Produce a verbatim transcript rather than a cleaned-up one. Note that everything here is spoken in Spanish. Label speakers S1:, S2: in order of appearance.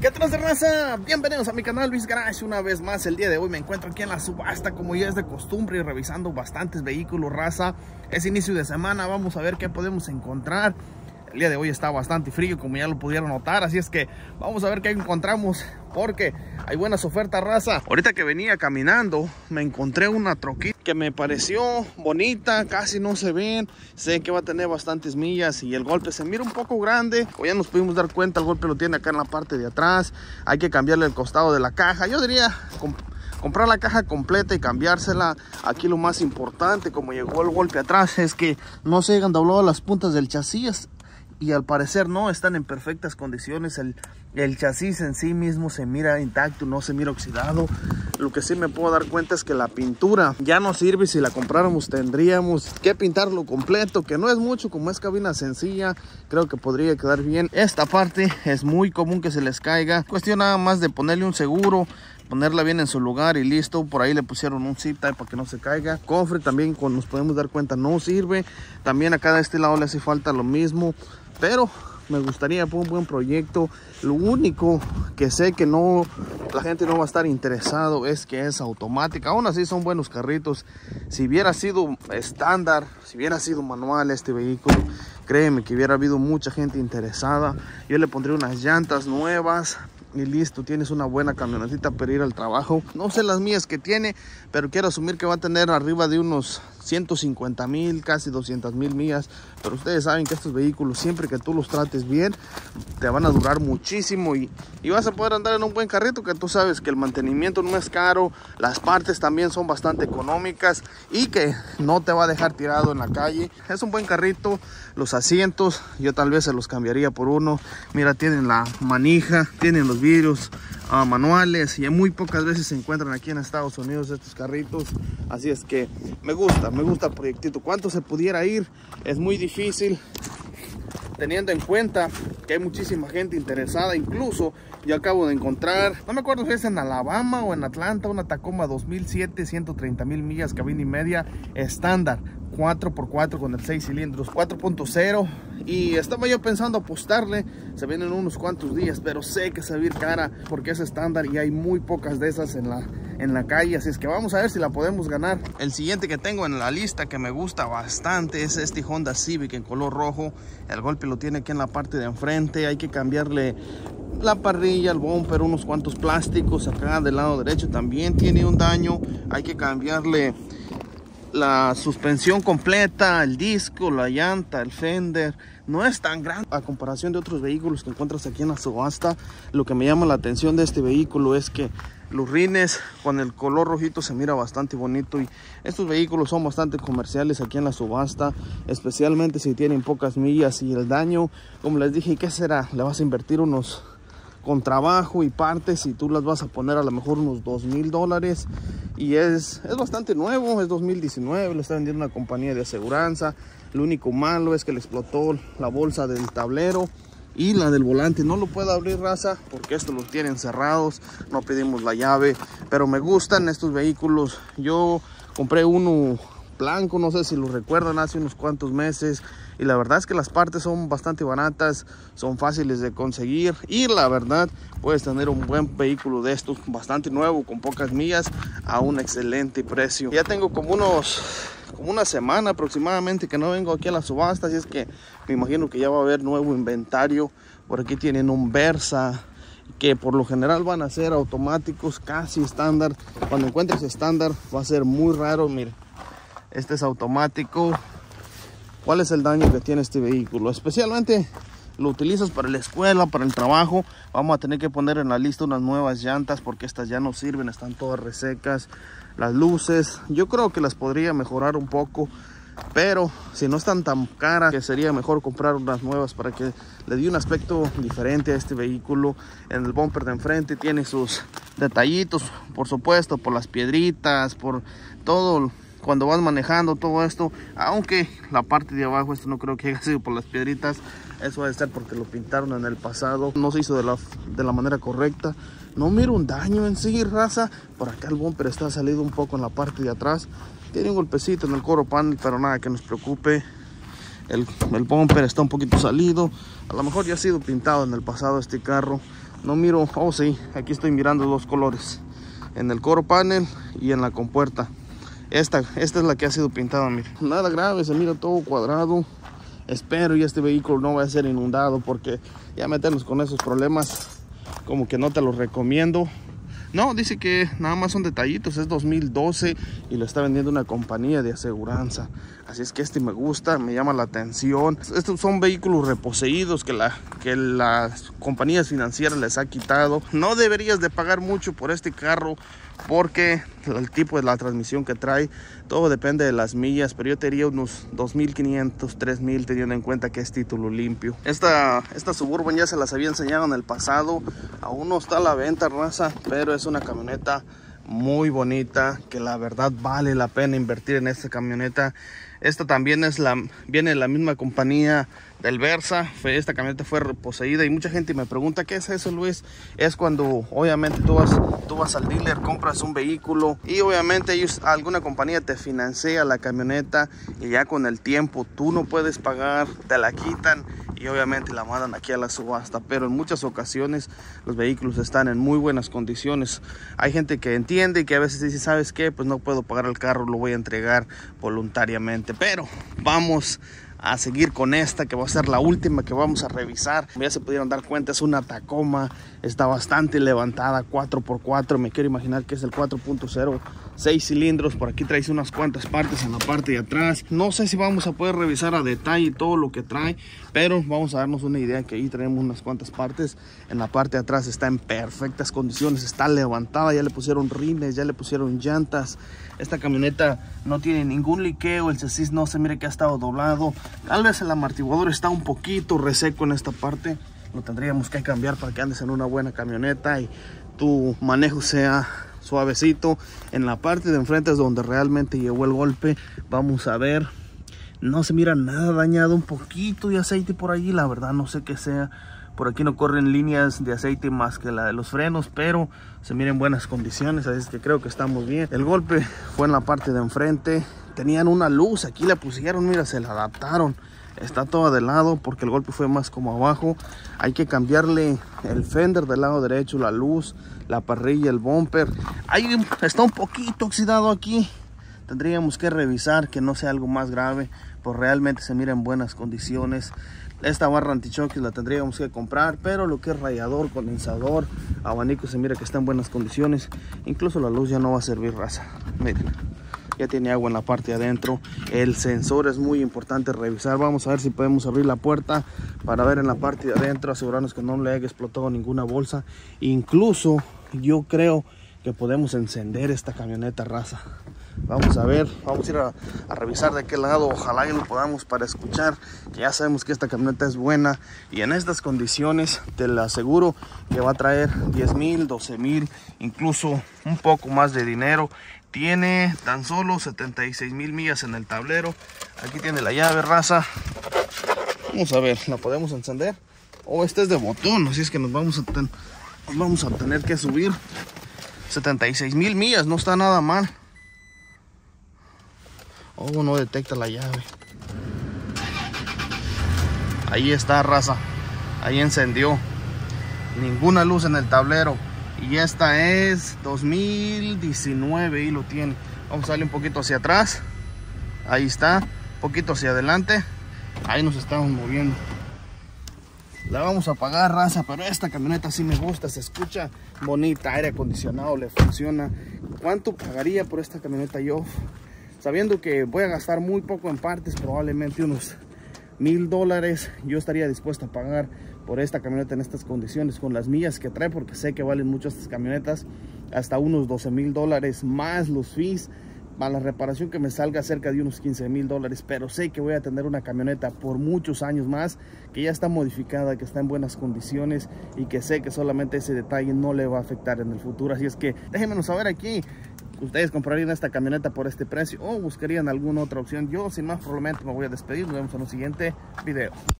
S1: ¿Qué tal, raza? Bienvenidos a mi canal Luis Garage. Una vez más, el día de hoy me encuentro aquí en la subasta, como ya es de costumbre, y revisando bastantes vehículos, raza. Es inicio de semana, vamos a ver qué podemos encontrar. El día de hoy está bastante frío, como ya lo pudieron notar, así es que vamos a ver qué encontramos, porque hay buenas ofertas, raza. Ahorita que venía caminando, me encontré una troquita que me pareció bonita, casi no se ven. Sé que va a tener bastantes millas y el golpe se mira un poco grande. O ya nos pudimos dar cuenta, el golpe lo tiene acá en la parte de atrás. Hay que cambiarle el costado de la caja. Yo diría comp comprar la caja completa y cambiársela. Aquí lo más importante, como llegó el golpe atrás, es que no se hayan doblado las puntas del chasis. Y al parecer no están en perfectas condiciones. El, el chasis en sí mismo se mira intacto, no se mira oxidado. Lo que sí me puedo dar cuenta es que la pintura ya no sirve. Si la compráramos tendríamos que pintarlo completo, que no es mucho, como es cabina sencilla. Creo que podría quedar bien. Esta parte es muy común que se les caiga. Cuestión nada más de ponerle un seguro, ponerla bien en su lugar y listo. Por ahí le pusieron un zip tie para que no se caiga. Cofre también, como nos podemos dar cuenta, no sirve. También acá de este lado le hace falta lo mismo. Pero me gustaría por un buen proyecto. Lo único que sé que no, la gente no va a estar interesado es que es automática. Aún así son buenos carritos. Si hubiera sido estándar, si hubiera sido manual este vehículo, créeme que hubiera habido mucha gente interesada. Yo le pondría unas llantas nuevas y listo, tienes una buena camionetita para ir al trabajo. No sé las millas que tiene, pero quiero asumir que va a tener arriba de unos ciento cincuenta mil, casi doscientas mil millas. Pero ustedes saben que estos vehículos, siempre que tú los trates bien, te van a durar muchísimo y, y vas a poder andar en un buen carrito, que tú sabes que el mantenimiento no es caro, las partes también son bastante económicas y que no te va a dejar tirado en la calle. Es un buen carrito. Los asientos yo tal vez se los cambiaría por uno. Mira, tienen la manija, tienen los vidrios uh, manuales, y muy pocas veces se encuentran aquí en Estados Unidos estos carritos. Así es que me gusta, me gusta el proyectito. ¿Cuánto se pudiera ir? Es muy difícil, teniendo en cuenta que hay muchísima gente interesada. Incluso yo acabo de encontrar, no me acuerdo si es en Alabama o en Atlanta, una Tacoma dos mil siete, ciento treinta mil millas, cabina y media, estándar, cuatro por cuatro con el seis cilindros, cuatro punto cero. Y estaba yo pensando apostarle, se vienen unos cuantos días, pero sé que se va a ir cara porque es estándar y hay muy pocas de esas en la, en la calle. Así es que vamos a ver si la podemos ganar. El siguiente que tengo en la lista, que me gusta bastante, es este Honda Civic en color rojo. El golpe lo tiene aquí en la parte de enfrente. Hay que cambiarle la parrilla, el bumper, unos cuantos plásticos. Acá del lado derecho también tiene un daño. Hay que cambiarle la suspensión completa, el disco, la llanta, el fender. No es tan grande a comparación de otros vehículos que encuentras aquí en la subasta. Lo que me llama la atención de este vehículo es que los rines con el color rojito se mira bastante bonito, y estos vehículos son bastante comerciales aquí en la subasta, especialmente si tienen pocas millas. Y el daño, como les dije, ¿qué será? Le vas a invertir unos con trabajo y partes, y tú las vas a poner a lo mejor unos dos mil dólares. Y es, es bastante nuevo, es dos mil diecinueve, lo está vendiendo una compañía de aseguranza. Lo único malo es que le explotó la bolsa del tablero y la del volante. No lo puedo abrir, raza, porque estos los tienen cerrados, no pedimos la llave. Pero me gustan estos vehículos. Yo compré uno blanco, no sé si lo recuerdan, hace unos cuantos meses, y la verdad es que las partes son bastante baratas, son fáciles de conseguir, y la verdad puedes tener un buen vehículo de estos, bastante nuevo, con pocas millas, a un excelente precio. Ya tengo como unos como una semana aproximadamente que no vengo aquí a la subasta, así es que me imagino que ya va a haber nuevo inventario. Por aquí tienen un Versa, que por lo general van a ser automáticos, casi estándar. Cuando encuentres estándar va a ser muy raro. Mire, este es automático. ¿Cuál es el daño que tiene este vehículo? Especialmente lo utilizas para la escuela, para el trabajo. Vamos a tener que poner en la lista unas nuevas llantas, porque estas ya no sirven, están todas resecas. Las luces, yo creo que las podría mejorar un poco, pero si no están tan caras, que sería mejor comprar unas nuevas para que le dé un aspecto diferente a este vehículo. En el bumper de enfrente tiene sus detallitos, por supuesto, por las piedritas, por todo cuando vas manejando, todo esto. Aunque la parte de abajo, esto no creo que haya sido por las piedritas, eso va a estar porque lo pintaron en el pasado, no se hizo de la, de la manera correcta. No miro un daño en sí, raza. Por acá el bumper está salido un poco en la parte de atrás, tiene un golpecito en el coro panel, pero nada que nos preocupe. El, el bumper está un poquito salido, a lo mejor ya ha sido pintado en el pasado este carro. No miro, oh sí, aquí estoy mirando dos colores, en el core panel y en la compuerta. Esta, esta es la que ha sido pintada, mira. Nada grave, se mira todo cuadrado. Espero y este vehículo no vaya a ser inundado, porque ya meternos con esos problemas como que no te los recomiendo. No, dice que nada más son detallitos, es dos mil doce y lo está vendiendo una compañía de aseguranza. Así es que este me gusta, me llama la atención. Estos son vehículos reposeídos que, la, que las compañías financieras les ha quitado. No deberías de pagar mucho por este carro, porque el tipo de la transmisión que trae, todo depende de las millas, pero yo te diría unos dos mil quinientos, tres mil, teniendo en cuenta que es título limpio. Esta, esta Suburban ya se las había enseñado en el pasado, aún no está a la venta, raza, pero es una camioneta muy bonita, que la verdad vale la pena invertir en esta camioneta. Esta también es la, viene de la misma compañía del Versa. Fue, esta camioneta fue reposeída y mucha gente me pregunta ¿qué es eso, Luis? Es cuando obviamente tú vas, tú vas al dealer, compras un vehículo y obviamente ellos, alguna compañía te financia la camioneta y ya con el tiempo tú no puedes pagar, te la quitan y obviamente la mandan aquí a la subasta. Pero en muchas ocasiones los vehículos están en muy buenas condiciones. Hay gente que entiende y que a veces dice, ¿sabes qué? Pues no puedo pagar el carro, lo voy a entregar voluntariamente. Pero vamos a seguir con esta, que va a ser la última que vamos a revisar. Ya se pudieron dar cuenta, es una Tacoma, está bastante levantada, cuatro por cuatro, me quiero imaginar que es el cuatro punto cero, seis cilindros. Por aquí trae unas cuantas partes en la parte de atrás. No sé si vamos a poder revisar a detalle todo lo que trae, pero vamos a darnos una idea que ahí traemos unas cuantas partes. En la parte de atrás está en perfectas condiciones, está levantada, ya le pusieron rines, ya le pusieron llantas. Esta camioneta no tiene ningún liqueo, el chasis no se mire que ha estado doblado. Tal vez el amortiguador está un poquito reseco en esta parte, lo tendríamos que cambiar para que andes en una buena camioneta y tu manejo sea suavecito. En la parte de enfrente es donde realmente llegó el golpe. Vamos a ver, no se mira nada dañado, un poquito de aceite por allí, la verdad no sé qué sea. Por aquí no corren líneas de aceite más que la de los frenos, pero se mira en buenas condiciones, así es que creo que estamos bien. El golpe fue en la parte de enfrente. Tenían una luz, aquí la pusieron, mira, se la adaptaron. Está toda de lado porque el golpe fue más como abajo. Hay que cambiarle el fender del lado derecho, la luz, la parrilla, el bumper. Ahí está un poquito oxidado aquí. Tendríamos que revisar que no sea algo más grave, pues realmente se mira en buenas condiciones. Esta barra antichoque la tendríamos que comprar, pero lo que es radiador, condensador, abanico se mira que está en buenas condiciones. Incluso la luz ya no va a servir, raza. Miren, ya tiene agua en la parte de adentro. El sensor es muy importante revisar. Vamos a ver si podemos abrir la puerta para ver en la parte de adentro, asegurarnos que no le haya explotado ninguna bolsa. Incluso yo creo que podemos encender esta camioneta, raza. Vamos a ver, vamos a ir a, a revisar de qué lado, ojalá y lo podamos para escuchar, que ya sabemos que esta camioneta es buena y en estas condiciones te la aseguro que va a traer diez mil, doce mil, incluso un poco más de dinero. Tiene tan solo setenta y seis mil millas en el tablero. Aquí tiene la llave, raza. Vamos a ver, ¿la podemos encender? Oh, este es de botón, así es que nos vamos a, ten, nos vamos a tener que subir. setenta y seis mil millas, no está nada mal. Oh, no detecta la llave. Ahí está, raza. Ahí encendió. Ninguna luz en el tablero. Y esta es dos mil diecinueve y lo tiene. Vamos a darle un poquito hacia atrás. Ahí está. Un poquito hacia adelante. Ahí nos estamos moviendo. La vamos a apagar, raza, pero esta camioneta sí me gusta, se escucha bonita, aire acondicionado, le funciona. ¿Cuánto pagaría por esta camioneta yo? Sabiendo que voy a gastar muy poco en partes, probablemente unos mil dólares, yo estaría dispuesto a pagar por esta camioneta en estas condiciones, con las millas que trae, porque sé que valen mucho estas camionetas, hasta unos doce mil dólares más los fees. Para la reparación que me salga cerca de unos quince mil dólares, pero sé que voy a tener una camioneta por muchos años más, que ya está modificada, que está en buenas condiciones y que sé que solamente ese detalle no le va a afectar en el futuro. Así es que déjenmelo saber aquí, ¿ustedes comprarían esta camioneta por este precio o buscarían alguna otra opción? Yo sin más probablemente me voy a despedir, nos vemos en un siguiente video.